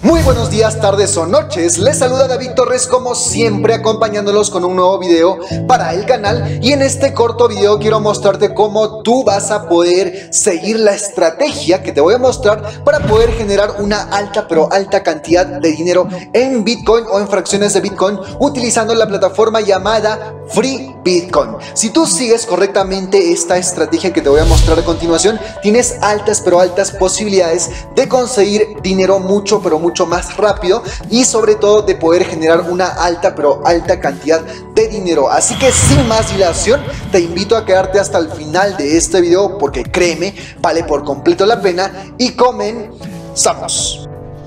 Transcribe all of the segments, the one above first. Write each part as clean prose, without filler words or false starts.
Muy buenos días, tardes o noches, les saluda David Torres como siempre acompañándolos con un nuevo video para el canal, y en este corto video quiero mostrarte cómo tú vas a poder seguir la estrategia que te voy a mostrar para poder generar una alta pero alta cantidad de dinero en Bitcoin o en fracciones de Bitcoin utilizando la plataforma llamada Free Bitcoin. Si tú sigues correctamente esta estrategia que te voy a mostrar a continuación, tienes altas pero altas posibilidades de conseguir dinero mucho más rápido y sobre todo de poder generar una alta pero alta cantidad de dinero. Así que sin más dilación te invito a quedarte hasta el final de este video porque créeme, vale por completo la pena y comenzamos.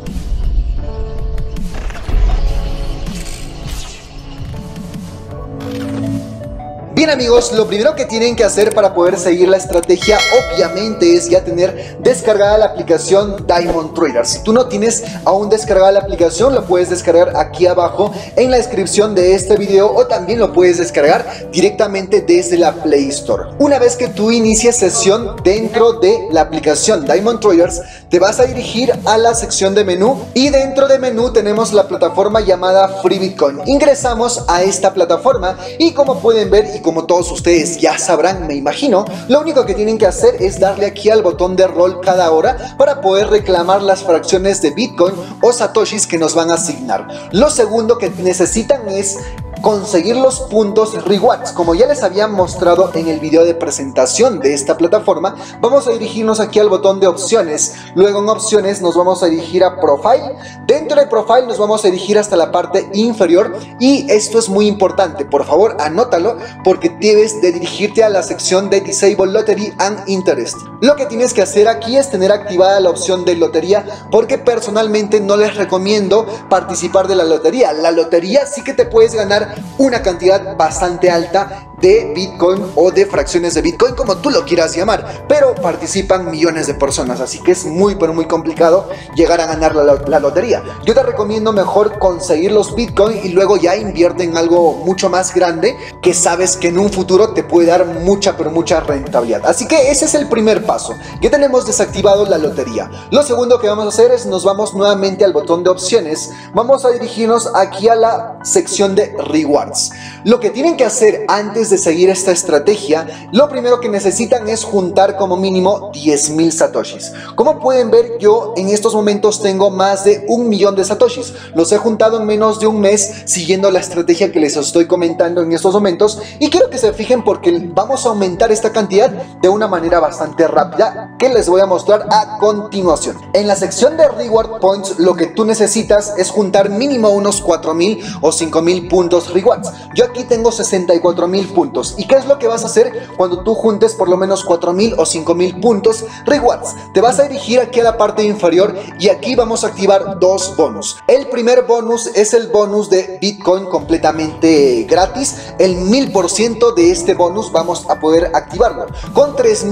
Bien amigos, lo primero que tienen que hacer para poder seguir la estrategia obviamente es ya tener descargada la aplicación Diamond Trader. Si tú no tienes aún descargada la aplicación, lo puedes descargar aquí abajo en la descripción de este video o también lo puedes descargar directamente desde la Play Store. Una vez que tú inicies sesión dentro de la aplicación Diamond Traders, te vas a dirigir a la sección de menú y dentro de menú tenemos la plataforma llamada Free Bitcoin. Ingresamos a esta plataforma y como pueden ver y como todos ustedes ya sabrán, me imagino, lo único que tienen que hacer es darle aquí al botón de rol cada hora para poder reclamar las fracciones de Bitcoin o satoshis que nos van a asignar. Lo segundo que necesitan es conseguir los puntos rewards. Como ya les había mostrado en el video de presentación de esta plataforma, vamos a dirigirnos aquí al botón de opciones. Luego en opciones nos vamos a dirigir a profile. Dentro de profile nos vamos a dirigir hasta la parte inferior y esto es muy importante, por favor anótalo porque debes de dirigirte a la sección de Disable Lottery and Interest. Lo que tienes que hacer aquí es tener activada la opción de lotería porque personalmente no les recomiendo participar de la lotería. La lotería sí que te puedes ganar una cantidad bastante alta de Bitcoin o de fracciones de Bitcoin, como tú lo quieras llamar, pero participan millones de personas, así que es muy complicado llegar a ganar la lotería. Yo te recomiendo mejor conseguir los Bitcoin y luego ya invierte en algo mucho más grande que sabes que en un futuro te puede dar mucha rentabilidad. Así que ese es el primer paso. Ya tenemos desactivado la lotería. Lo segundo que vamos a hacer es nos vamos nuevamente al botón de opciones. Vamos a dirigirnos aquí a la sección de rewards. Lo que tienen que hacer antes de seguir esta estrategia, lo primero que necesitan es juntar como mínimo 10,000 satoshis. Como pueden ver, yo en estos momentos tengo más de 1 millón de satoshis. Los he juntado en menos de un mes siguiendo la estrategia que les estoy comentando en estos momentos y quiero que se fijen porque vamos a aumentar esta cantidad de una manera bastante rápida que les voy a mostrar a continuación. En la sección de reward points lo que tú necesitas es juntar mínimo unos 4,000 o 5,000 puntos rewards. Yo aquí tengo 64,000 puntos. ¿Y qué es lo que vas a hacer cuando tú juntes por lo menos 4,000 o 5,000 puntos rewards? Te vas a dirigir aquí a la parte inferior y aquí vamos a activar dos bonus. El primer bonus es el bonus de Bitcoin completamente gratis. El 1000% de este bonus vamos a poder activarlo con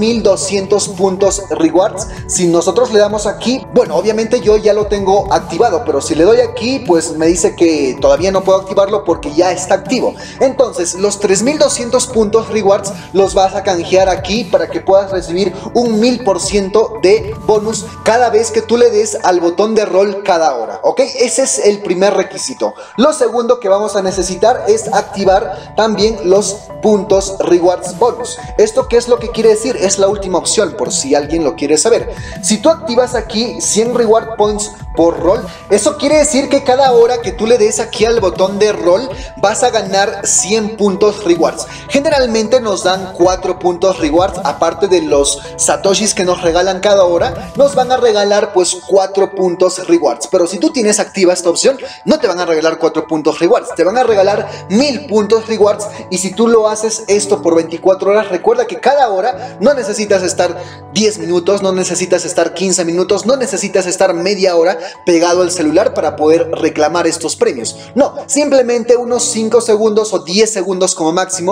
3,200 puntos rewards. Si nosotros le damos aquí, bueno, obviamente yo ya lo tengo activado, pero si le doy aquí, pues me dice que todavía no puedo activarlo porque ya está activo. Entonces los 3,200 puntos rewards los vas a canjear aquí para que puedas recibir un 1000% de bonus cada vez que tú le des al botón de rol cada hora, ¿ok? Ese es el primer requisito. Lo segundo que vamos a necesitar es activar también los puntos rewards bonus. ¿Esto qué es lo que quiere decir? Es la última opción por si alguien lo quiere saber. Si tú activas aquí 100 reward points por rol, eso quiere decir que cada hora que tú le des aquí al botón de rol vas a ganar 100 puntos rewards. Generalmente nos dan 4 puntos rewards, aparte de los satoshis que nos regalan cada hora, nos van a regalar pues 4 puntos rewards. Pero si tú tienes activa esta opción, no te van a regalar 4 puntos rewards, te van a regalar 1000 puntos rewards. Y si tú lo haces esto por 24 horas, recuerda que cada hora no necesitas estar 10 minutos, no necesitas estar 15 minutos, no necesitas estar media hora pegado al celular para poder reclamar estos premios. No, simplemente unos 5 segundos o 10 segundos como máximo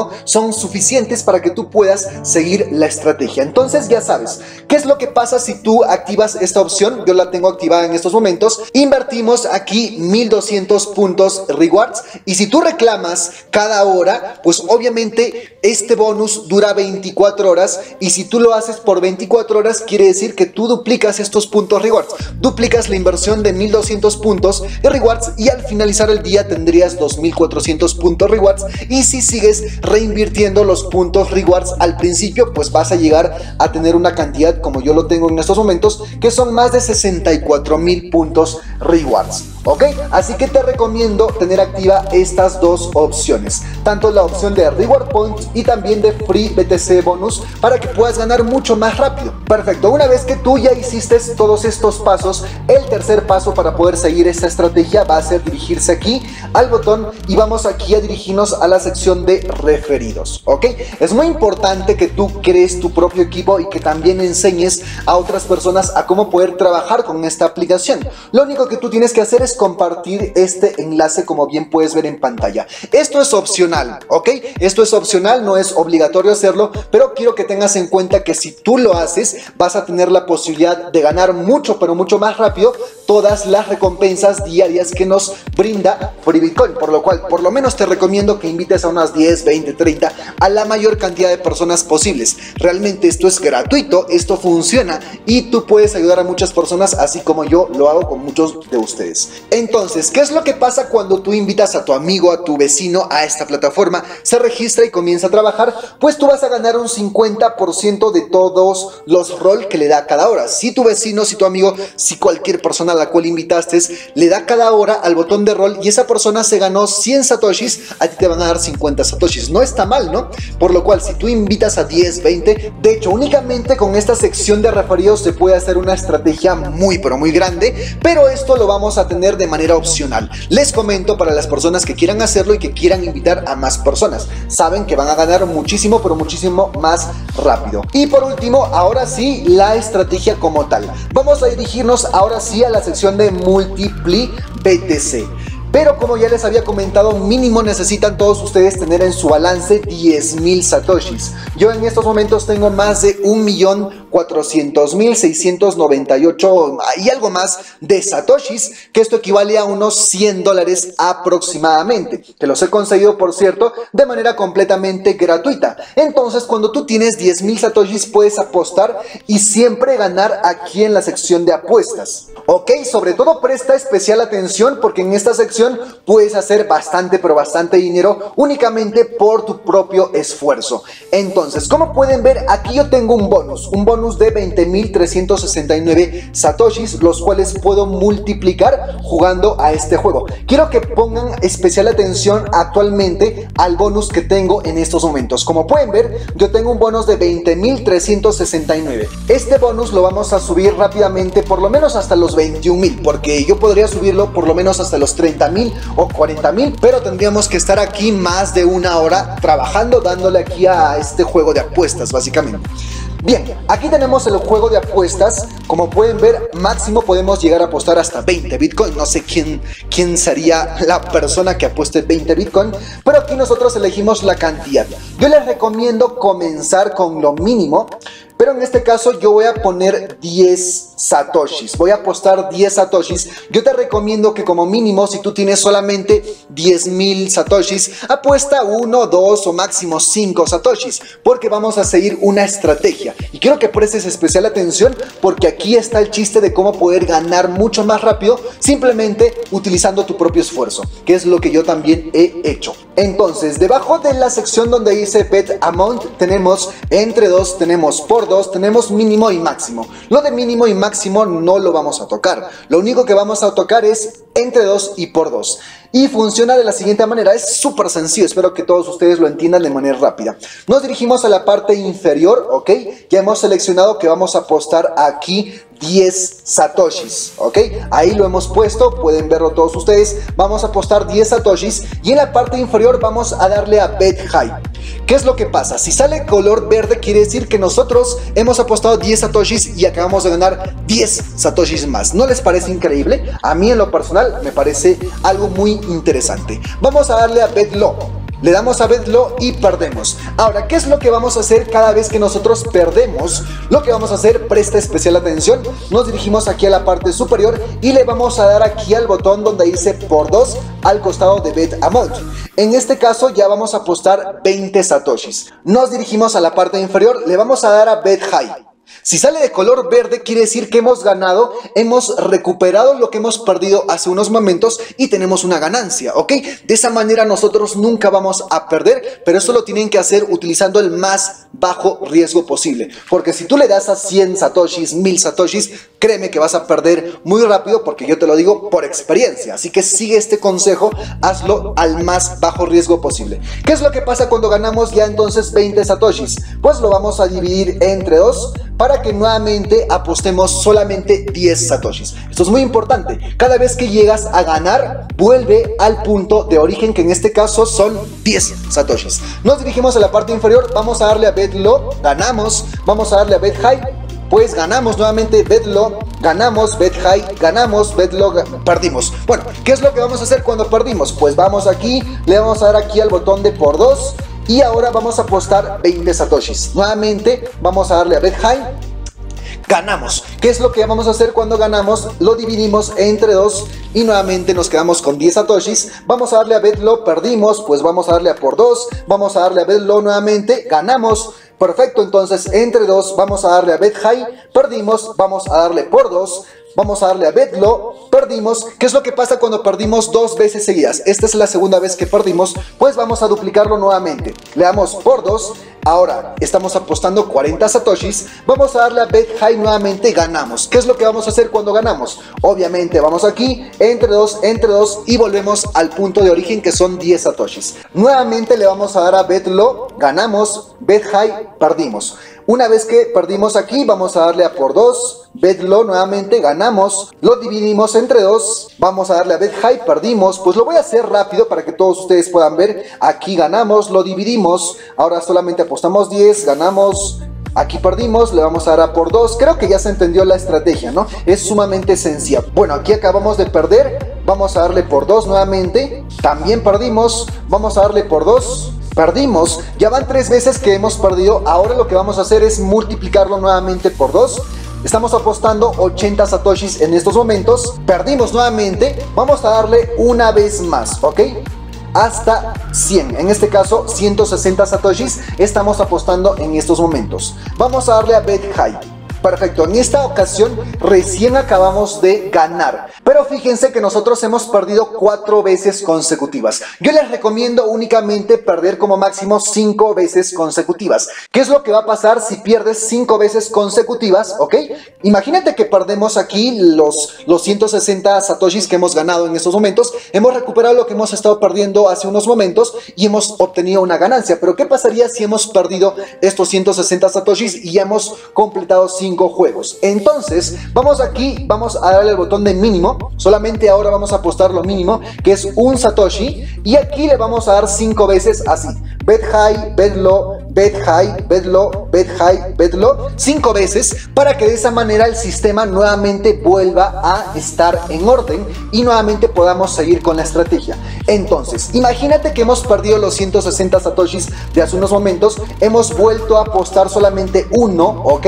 mínimo son suficientes para que tú puedas seguir la estrategia. Entonces ya sabes, ¿qué es lo que pasa si tú activas esta opción? Yo la tengo activada en estos momentos. Invertimos aquí 1200 puntos rewards y si tú reclamas cada hora, pues obviamente este bonus dura 24 horas y si tú lo haces por 24 horas quiere decir que tú duplicas estos puntos rewards, duplicas la inversión de 1200 puntos de rewards y al finalizar el día tendrías 2400 puntos rewards y si sigues reinvirtiendo los puntos rewards al principio pues vas a llegar a tener una cantidad como yo lo tengo en estos momentos que son más de 64.000 puntos rewards. ¿Ok? Así que te recomiendo tener activa estas dos opciones, tanto la opción de Reward Points y también de Free BTC Bonus para que puedas ganar mucho más rápido. Perfecto, una vez que tú ya hiciste todos estos pasos, el tercer paso para poder seguir esta estrategia va a ser dirigirse aquí al botón y vamos aquí a dirigirnos a la sección de referidos. ¿Ok? Es muy importante que tú crees tu propio equipo y que también enseñes a otras personas a cómo poder trabajar con esta aplicación. Lo único que tú tienes que hacer es compartir este enlace como bien puedes ver en pantalla. Esto es opcional, ¿ok? Esto es opcional, no es obligatorio hacerlo, pero quiero que tengas en cuenta que si tú lo haces vas a tener la posibilidad de ganar mucho, pero mucho más rápido todas las recompensas diarias que nos brinda Free Bitcoin, por lo cual por lo menos te recomiendo que invites a unas 10, 20, 30 a la mayor cantidad de personas posibles. Realmente esto es gratuito, esto funciona y tú puedes ayudar a muchas personas así como yo lo hago con muchos de ustedes. Entonces, ¿qué es lo que pasa cuando tú invitas a tu amigo, a tu vecino a esta plataforma? Se registra y comienza a trabajar, pues tú vas a ganar un 50% de todos los roll que le da cada hora. Si tu vecino, si tu amigo, si cualquier persona a la cual invitaste le da cada hora al botón de roll y esa persona se ganó 100 satoshis, a ti te van a dar 50 satoshis. No está mal, ¿no? Por lo cual, si tú invitas a 10, 20, de hecho, únicamente con esta sección de referidos se puede hacer una estrategia muy, pero muy grande, pero esto lo vamos a tener de manera opcional. Les comento para las personas que quieran hacerlo y que quieran invitar a más personas. Saben que van a ganar muchísimo, pero muchísimo más rápido. Y por último, ahora sí, la estrategia como tal. Vamos a dirigirnos ahora sí a la sección de Multiply BTC. Pero como ya les había comentado, mínimo necesitan todos ustedes tener en su balance 10.000 satoshis. Yo en estos momentos tengo más de 1.400.698 y algo más de satoshis, que esto equivale a unos $100 aproximadamente, que los he conseguido, por cierto, de manera completamente gratuita. Entonces, cuando tú tienes 10.000 satoshis, puedes apostar y siempre ganar aquí en la sección de apuestas. Ok, sobre todo presta especial atención porque en esta sección puedes hacer bastante, pero bastante dinero únicamente por tu propio esfuerzo. Entonces, como pueden ver, aquí yo tengo un bonus de 20.369 satoshis, los cuales puedo multiplicar jugando a este juego. Quiero que pongan especial atención actualmente al bonus que tengo en estos momentos. Como pueden ver, yo tengo un bonus de 20.369. Este bonus lo vamos a subir rápidamente, por lo menos hasta los 21.000, porque yo podría subirlo por lo menos hasta los 30.000 o 40.000, pero tendríamos que estar aquí más de una hora trabajando, dándole aquí a este juego de apuestas básicamente. Bien, aquí tenemos el juego de apuestas. Como pueden ver, máximo podemos llegar a apostar hasta 20 Bitcoin. No sé quién sería la persona que apueste 20 Bitcoin, pero aquí nosotros elegimos la cantidad. Yo les recomiendo comenzar con lo mínimo, pero en este caso yo voy a poner 10 satoshis. Voy a apostar 10 satoshis. Yo te recomiendo que como mínimo, si tú tienes solamente 10.000 satoshis, apuesta 1, 2 o máximo 5 satoshis, porque vamos a seguir una estrategia. Y quiero que prestes especial atención porque aquí está el chiste de cómo poder ganar mucho más rápido simplemente utilizando tu propio esfuerzo, que es lo que yo también he hecho. Entonces, debajo de la sección donde dice Bet Amount, tenemos entre 2, tenemos por 2, tenemos mínimo y máximo. Lo de mínimo y máximo no lo vamos a tocar. Lo único que vamos a tocar es entre 2 y por 2. Y funciona de la siguiente manera, es súper sencillo, espero que todos ustedes lo entiendan de manera rápida. Nos dirigimos a la parte inferior, ¿ok? Ya hemos seleccionado que vamos a apostar aquí 10 satoshis, ¿ok? Ahí lo hemos puesto, pueden verlo todos ustedes. Vamos a apostar 10 satoshis y en la parte inferior vamos a darle a Bet High. ¿Qué es lo que pasa? Si sale color verde quiere decir que nosotros hemos apostado 10 satoshis y acabamos de ganar 10 satoshis más. ¿No les parece increíble? A mí en lo personal me parece algo muy interesante. Vamos a darle a Bet Low. le damos a Bet Low y perdemos. Ahora, ¿qué es lo que vamos a hacer cada vez que nosotros perdemos? Lo que vamos a hacer, presta especial atención, nos dirigimos aquí a la parte superior y le vamos a dar aquí al botón donde dice por 2 al costado de Bet Amount. En este caso ya vamos a apostar 20 satoshis. Nos dirigimos a la parte inferior, le vamos a dar a Bet High. Si sale de color verde quiere decir que hemos ganado, hemos recuperado lo que hemos perdido hace unos momentos y tenemos una ganancia, ¿ok? De esa manera nosotros nunca vamos a perder, pero esto lo tienen que hacer utilizando el más bajo riesgo posible. Porque si tú le das a 100 satoshis, 1000 satoshis, créeme que vas a perder muy rápido, porque yo te lo digo por experiencia. Así que sigue este consejo, hazlo al más bajo riesgo posible. ¿Qué es lo que pasa cuando ganamos ya entonces 20 satoshis? Pues lo vamos a dividir entre 2 para que nuevamente apostemos solamente 10 satoshis. Esto es muy importante. Cada vez que llegas a ganar, vuelve al punto de origen, que en este caso son 10 satoshis. Nos dirigimos a la parte inferior, vamos a darle a Bet Low, ganamos, vamos a darle a Bet High, pues ganamos nuevamente Bet Low, ganamos Bet High, ganamos Bet Low, perdimos. Bueno, ¿qué es lo que vamos a hacer cuando perdimos? Pues vamos aquí, le vamos a dar aquí al botón de por 2 y ahora vamos a apostar 20 satoshis. Nuevamente vamos a darle a Bet High, ganamos. ¿Qué es lo que vamos a hacer cuando ganamos? Lo dividimos entre 2 y nuevamente nos quedamos con 10 satoshis. Vamos a darle a Bet Low, perdimos, pues vamos a darle a por 2, vamos a darle a Bet Low nuevamente, ganamos. Perfecto, entonces entre 2 vamos a darle a Bet High, perdimos, vamos a darle por 2, vamos a darle a Bet Low, perdimos. ¿Qué es lo que pasa cuando perdimos 2 veces seguidas? Esta es la segunda vez que perdimos, pues vamos a duplicarlo nuevamente. Le damos por 2, ahora estamos apostando 40 satoshis, vamos a darle a Bet High nuevamente, ganamos. ¿Qué es lo que vamos a hacer cuando ganamos? Obviamente vamos aquí, entre 2 y volvemos al punto de origen, que son 10 satoshis. Nuevamente le vamos a dar a Bet Low, ganamos, Bet High, perdimos. Una vez que perdimos aquí, vamos a darle a por 2, Bet Low nuevamente, ganamos, lo dividimos entre 2, vamos a darle a Bet High, perdimos. Pues lo voy a hacer rápido para que todos ustedes puedan ver. Aquí ganamos, lo dividimos, ahora solamente apostamos 10, ganamos, aquí perdimos, le vamos a dar a por 2. Creo que ya se entendió la estrategia, ¿no? Es sumamente sencilla. Bueno, aquí acabamos de perder, vamos a darle por 2 nuevamente, también perdimos, vamos a darle por 2, perdimos. Ya van 3 veces que hemos perdido. Ahora lo que vamos a hacer es multiplicarlo nuevamente por 2. Estamos apostando 80 satoshis en estos momentos. Perdimos nuevamente. Vamos a darle una vez más, ¿ok? Hasta 100, en este caso 160 satoshis estamos apostando en estos momentos. Vamos a darle a Bet High. Perfecto, en esta ocasión recién acabamos de ganar, pero fíjense que nosotros hemos perdido 4 veces consecutivas. Yo les recomiendo únicamente perder como máximo 5 veces consecutivas. ¿Qué es lo que va a pasar si pierdes 5 veces consecutivas? ¿Ok? Imagínate que perdemos aquí los 160 satoshis que hemos ganado en estos momentos. Hemos recuperado lo que hemos estado perdiendo hace unos momentos y hemos obtenido una ganancia. Pero ¿qué pasaría si hemos perdido estos 160 satoshis y ya hemos completado 5 juegos? Entonces vamos aquí, vamos a darle el botón de mínimo. Solamente ahora vamos a apostar lo mínimo, que es 1 satoshi, y aquí le vamos a dar 5 veces así: Bet High, Bet Low, Bet High, Bet Low, Bet High, Bet Low, 5 veces, para que de esa manera el sistema nuevamente vuelva a estar en orden y nuevamente podamos seguir con la estrategia. Entonces imagínate que hemos perdido los 160 satoshis de hace unos momentos, hemos vuelto a apostar solamente 1, ok,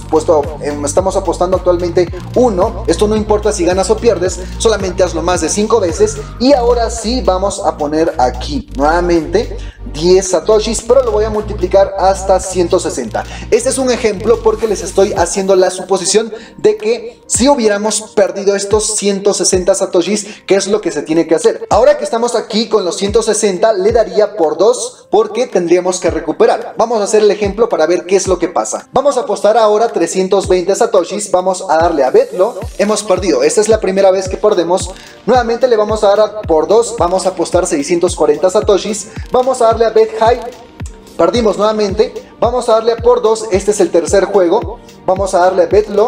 estamos apostando actualmente 1. Esto no importa si ganas o pierdes, solamente hazlo más de 5 veces. Y ahora sí vamos a poner aquí nuevamente 10 satoshis, pero lo voy a multiplicar hasta 160. Este es un ejemplo porque les estoy haciendo la suposición de que si hubiéramos perdido estos 160 satoshis, ¿qué es lo que se tiene que hacer? Ahora que estamos aquí con los 160, le daría por 2 porque tendríamos que recuperar. Vamos a hacer el ejemplo para ver qué es lo que pasa. Vamos a apostar ahora 320 satoshis, vamos a darle a Bet Low. Hemos perdido, esta es la primera vez que perdemos. Nuevamente le vamos a dar por 2, vamos a apostar 640 satoshis, vamos a darle a Bet High, perdimos nuevamente, vamos a darle a por 2, este es el tercer juego, vamos a darle a Bet Low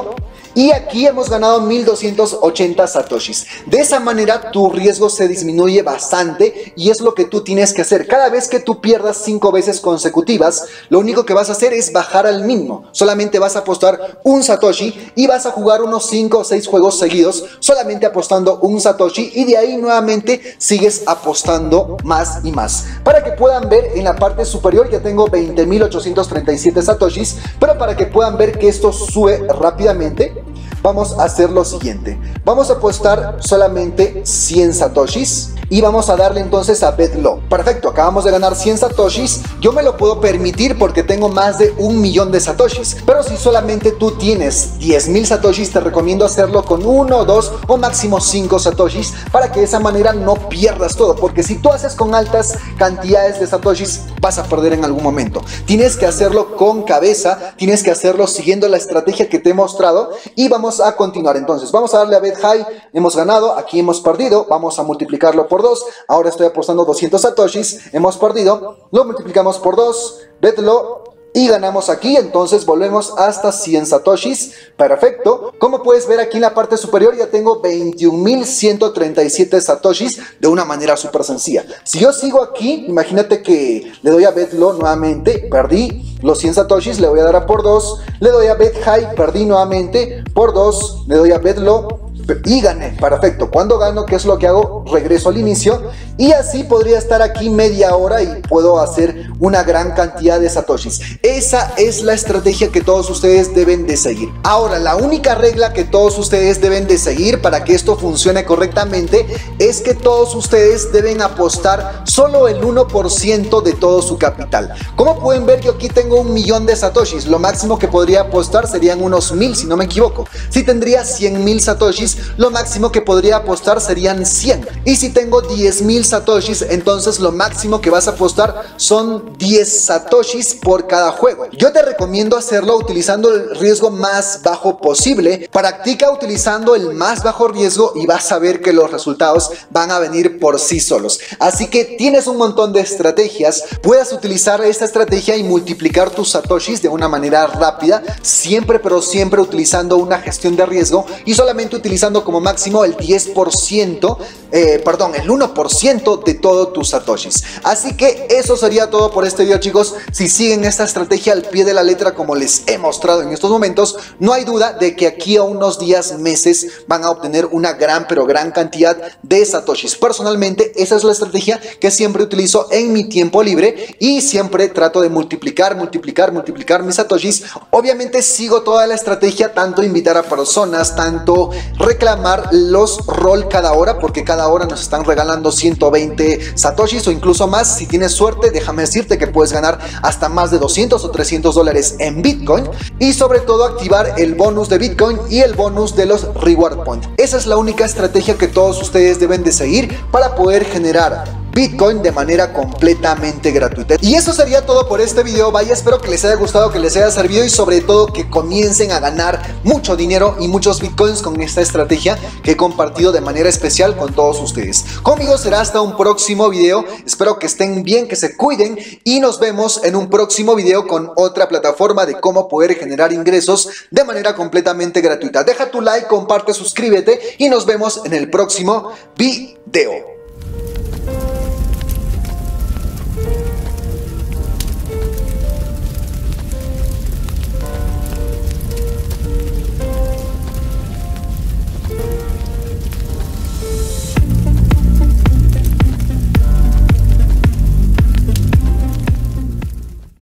y aquí hemos ganado 1280 satoshis. De esa manera tu riesgo se disminuye bastante y es lo que tú tienes que hacer. Cada vez que tú pierdas 5 veces consecutivas, lo único que vas a hacer es bajar al mínimo. Solamente vas a apostar un satoshi y vas a jugar unos 5 o 6 juegos seguidos solamente apostando un satoshi, y de ahí nuevamente sigues apostando más y más. Para que puedan ver, en la parte superior ya tengo 20.837 satoshis, pero para que puedan ver que esto sube rápidamente, vamos a hacer lo siguiente. Vamos a apostar solamente 100 satoshis y vamos a darle entonces a Bet Low. Perfecto, acabamos de ganar 100 satoshis. Yo me lo puedo permitir porque tengo más de 1.000.000 de satoshis, pero si solamente tú tienes 10.000 satoshis, te recomiendo hacerlo con 1, 2 o máximo 5 satoshis, para que de esa manera no pierdas todo, porque si tú haces con altas cantidades de satoshis, vas a perder en algún momento. Tienes que hacerlo con cabeza, tienes que hacerlo siguiendo la estrategia que te he mostrado, y vamos a continuar. Entonces vamos a darle a Bet High. Hemos ganado, aquí hemos perdido, vamos a multiplicarlo por 2. Ahora estoy apostando 200 satoshis, hemos perdido, lo multiplicamos por 2, Bet Low, y ganamos aquí. Entonces volvemos hasta 100 satoshis. Perfecto. Como puedes ver aquí en la parte superior ya tengo 21.137 satoshis de una manera súper sencilla. Si yo sigo aquí, imagínate que le doy a Bet Low nuevamente, perdí los 100 satoshis, le voy a dar a por 2, le doy a Bet High, perdí nuevamente por 2, le doy a Bet Low y gané. Perfecto. Cuando gano, ¿qué es lo que hago? Regreso al inicio, y así podría estar aquí media hora y puedo hacer una gran cantidad de satoshis. Esa es la estrategia que todos ustedes deben de seguir. Ahora, la única regla que todos ustedes deben de seguir para que esto funcione correctamente es que todos ustedes deben apostar solo el 1% de todo su capital. Como pueden ver, yo aquí tengo 1.000.000 de satoshis. Lo máximo que podría apostar serían unos 1.000, si no me equivoco. Si tendría 100.000 satoshis, lo máximo que podría apostar serían 100. Y si tengo 10.000 satoshis, entonces lo máximo que vas a apostar son 10 satoshis por cada juego. Yo te recomiendo hacerlo utilizando el riesgo más bajo posible. Practica utilizando el más bajo riesgo y vas a ver que los resultados van a venir por sí solos. Así que tienes un montón de estrategias. Puedes utilizar esta estrategia y multiplicar tus satoshis de una manera rápida, siempre, pero siempre utilizando una gestión de riesgo y solamente utilizando como máximo el 10%, el 1% de todos tus satoshis. Así que eso sería todo por este video, chicos. Si siguen esta estrategia al pie de la letra como les he mostrado en estos momentos, no hay duda de que aquí a unos días, meses, van a obtener una gran, pero gran cantidad de satoshis. Personalmente, esa es la estrategia que siempre utilizo en mi tiempo libre y siempre trato de multiplicar mis satoshis. Obviamente sigo toda la estrategia, tanto invitar a personas, tanto reclamar los roll cada hora, porque cada hora nos están regalando 120 satoshis o incluso más. Si tienes suerte, déjame decirte que puedes ganar hasta más de 200 o 300 dólares en Bitcoin, y sobre todo activar el bonus de Bitcoin y el bonus de los reward points. Esa es la única estrategia que todos ustedes deben de seguir para poder generar Bitcoin de manera completamente gratuita. Y eso sería todo por este video. Vaya, espero que les haya gustado, que les haya servido y sobre todo que comiencen a ganar mucho dinero y muchos Bitcoins con esta estrategia que he compartido de manera especial con todos ustedes. Conmigo será hasta un próximo video. Espero que estén bien, que se cuiden y nos vemos en un próximo video con otra plataforma de cómo poder generar ingresos de manera completamente gratuita. Deja tu like, comparte, suscríbete y nos vemos en el próximo video.